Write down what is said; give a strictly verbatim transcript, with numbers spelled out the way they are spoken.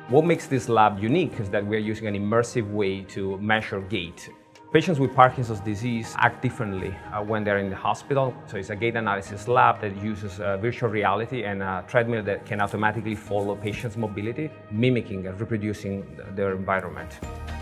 What makes this lab unique is that we're using an immersive way to measure gait. Patients with Parkinson's disease act differently uh, when they're in the hospital. So it's a gait analysis lab that uses uh, virtual reality and a treadmill that can automatically follow patients' mobility, mimicking and reproducing their environment.